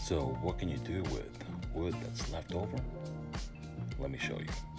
So what can you do with wood that's left over? Let me show you.